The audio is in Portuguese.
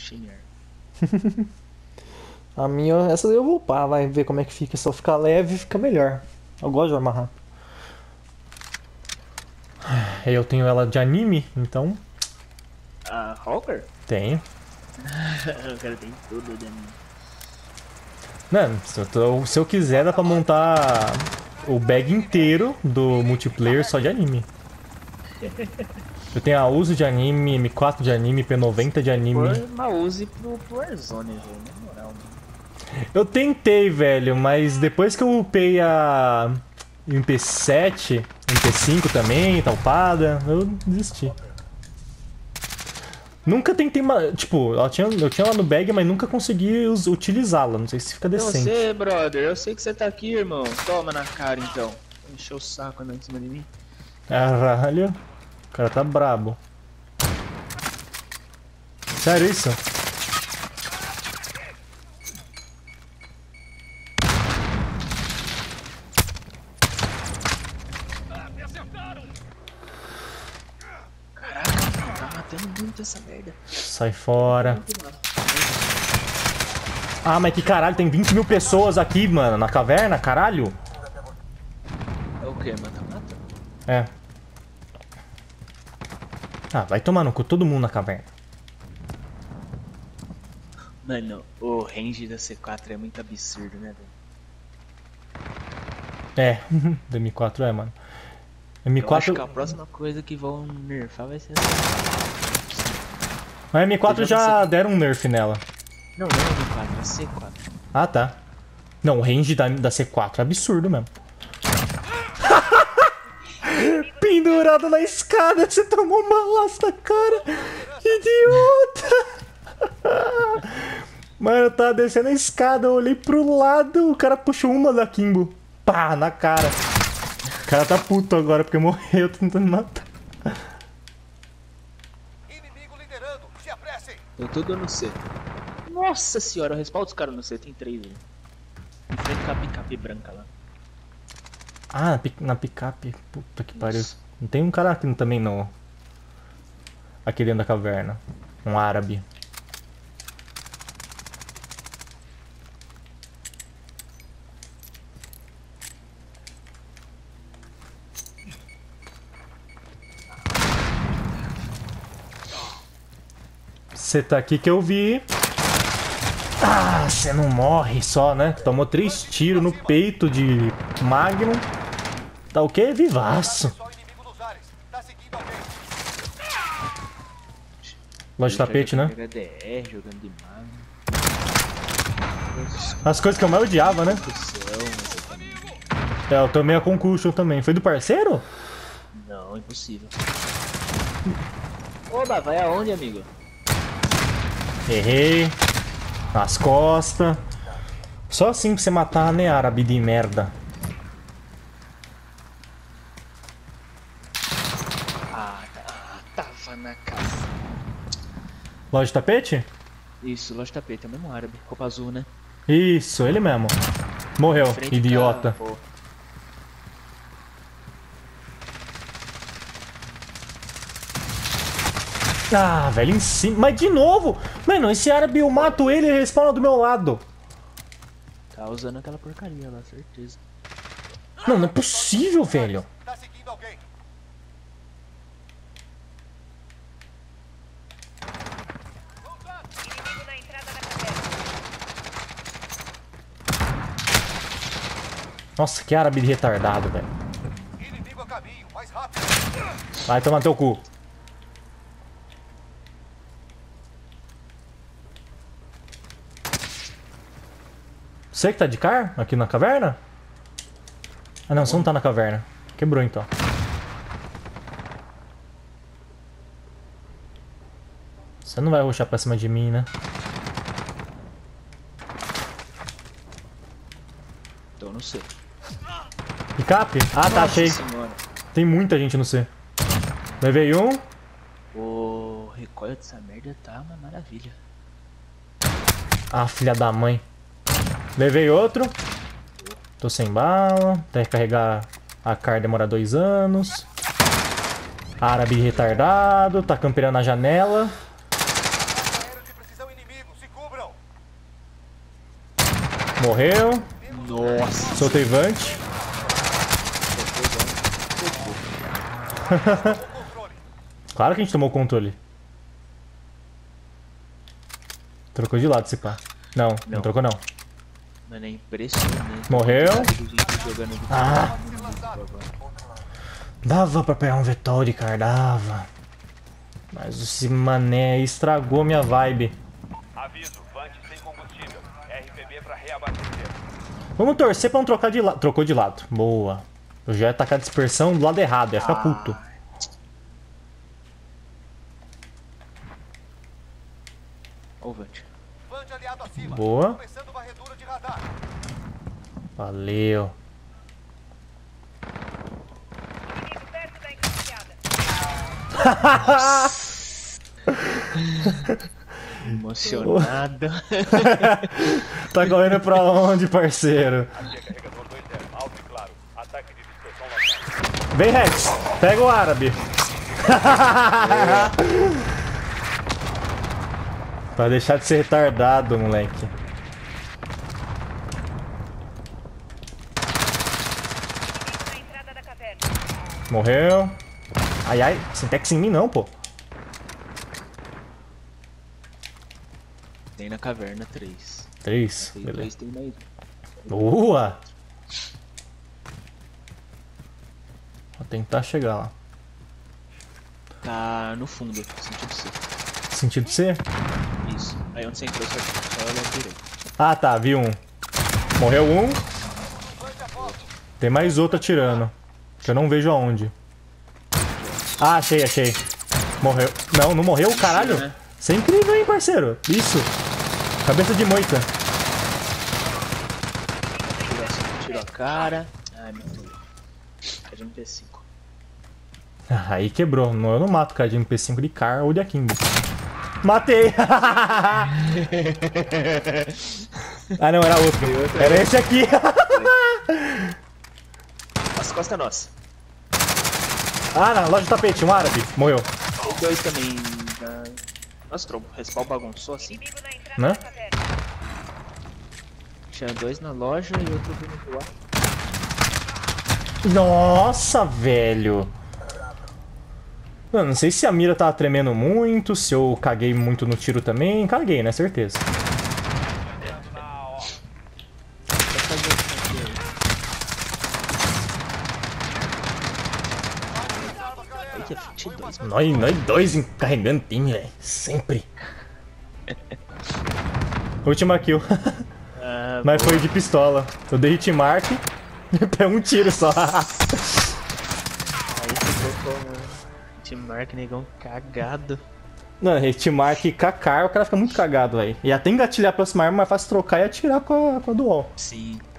achei merda. A minha, essa eu vou upar, vai ver como é que fica. Se eu ficar leve, fica melhor. Eu gosto de arma rápida. Eu tenho ela de anime, então A Hawker? tenho. O cara tem tudo de anime. Não, se eu quiser, dá pra montar o bag inteiro do multiplayer só de anime. Eu tenho a uso de anime, M4 de anime, P90 de anime. Foi uma use pro Warzone, velho, na moral, mano. Eu tentei, velho, mas depois que eu upei a MP7, MP5 também, talpada, eu desisti. Nunca tentei, tipo, eu tinha ela no bag, mas nunca consegui utilizá-la. Não sei se fica decente. Você, brother, eu sei que você tá aqui, irmão. Toma na cara, então. Encheu o saco andando em cima de mim. Caralho, o cara tá brabo. Sério isso? Caraca, tá matando muito essa merda. Sai fora. Ah, mas que caralho, tem 20 mil pessoas aqui, mano, na caverna, caralho. É o que? Mata-mata? É. Ah, vai tomar no cu, todo mundo na caverna. Mano, o range da C4 é muito absurdo, né, velho? É, do M4 é, mano. Eu acho M4. que a próxima coisa que vão nerfar vai ser essa. Mas M4 já deram um nerf nela. Não, não é a M4, é a C4. Ah, tá. Não, o range da C4 é absurdo mesmo. Pendurado na escada, você tomou uma laço na cara. Idiota! Mano, eu tava descendo a escada, eu olhei pro lado, o cara puxou uma da Kimbo. Pá, na cara. O cara tá puto agora porque morreu tentando matar. Inimigo liderando, se apressem! Eu tô dando C. Nossa senhora, eu respaldo os caras no C, tem 3 ali. Em frente com a picape branca lá. Ah, na picape. Puta que pariu. Não tem um cara aqui também no. Aqui dentro da caverna. Um árabe. Você tá aqui que eu vi. Ah, você não morre só, né? Tomou 3 tiros no peito de Magnum. Tá o quê? Vivaço. Só inimigo nos ares. Tá seguindo alguém. Loja de tapete, né? HDR, jogando de mago. As coisas que eu mais odiava, né? É, eu tomei a Concussion também. Foi do parceiro? Não, impossível. Oba, vai aonde, amigo? Errei. Nas costas. Só assim pra você matar, né, árabe de merda. Tava na casa. Loja de tapete? Isso, loja de tapete, é o mesmo árabe. Roupa azul, né? Isso, ele mesmo. Morreu, Frente idiota. com a- pô. Ah, velho, em cima. Mas de novo! Mano, esse árabe eu mato ele e ele respawna do meu lado. Tá usando aquela porcaria lá, certeza. Não, não é possível, velho. Tá seguindo alguém. Inimigo na entrada da caverna. Nossa, que árabe de retardado, velho. Inimigo a caminho, mais rápido. Vai tomar teu cu. Você que tá de car aqui na caverna? Ah não, você não tá na caverna. Quebrou então. Você não vai rushar pra cima de mim, né? Então não sei. Picape? Ah, tá, achei. Senhora. Tem muita gente no C. Levei um. O recoil dessa merda tá uma maravilha. Ah, filha da mãe. Levei outro. Tô sem bala. Até recarregar a car demora 2 anos. Árabe retardado. Tá campeando na janela. Aéreo de precisão inimigo. Morreu. Nossa. Soltei Vant. Controle. Claro que a gente tomou o controle. Trocou de lado esse pá. Não, não trocou não. Mano, é impressionante. Morreu. Jogando de Ah, dava pra pegar um Vettori, cara, dava. Mas esse mané aí estragou minha vibe. Aviso, Vant sem combustível. RPB pra reabastecer. Vamos torcer pra não trocar de lado. Trocou de lado. Boa. Eu já ia tacar dispersão do lado errado, ia ficar puto. Ó o Vant. Vande aliado acima. Boa. Começando varredura de radar. Valeu. Inimigo perto da encruzilhada. Emocionado. Tá correndo pra onde, parceiro? Aqui é carregador 2-0. Alto e claro. Ataque de dispersão lançado. Vem, Rex. Pega o árabe. Pra deixar de ser retardado, moleque. Inimigo na entrada da caverna. Morreu. Ai, ai. Sintex em mim não, pô. Tem na caverna 3. 3. Tem Beleza. 3, tem mais. Boa. Vou tentar chegar lá. Tá no fundo, sentido C. Sentido C? Isso. Aí onde você entrou, só olha à direita. Ah, tá. Vi um. Morreu um. Tem mais outro atirando. Que eu não vejo aonde. Ah, achei, achei. Morreu. Não, não morreu, caralho. né? Você é incrível, hein, parceiro. Isso. Cabeça de moita. Tirou a cara. Ai, meu Deus. É de MP5. Ah, aí quebrou. Eu não mato cara de MP5 de car ou de Akimbo. Matei! Ah, não, era outro. Era esse aqui. As costas nossa. Ah, na loja de tapete, um árabe. Morreu. Tem 2 também. Nossa, o respawn bagunçou assim. Inimigo na entrada Né? da caverna. Tinha 2 na loja e outro vindo do ar. Nossa, velho. Mano, não sei se a mira tava tremendo muito, se eu caguei muito no tiro também. Caguei, né? Certeza. Eita, 22, mano. Nós dois carregando time, velho. Sempre. Última kill. Ah, Mas foi de pistola. Eu dei hitmark e pego um tiro só. aí ficou como Team Mark, negão cagado. Não, hitmark e KK, o cara fica muito cagado, velho. E até engatilhar a próxima arma, é mais fácil trocar e atirar com a dual. Sim.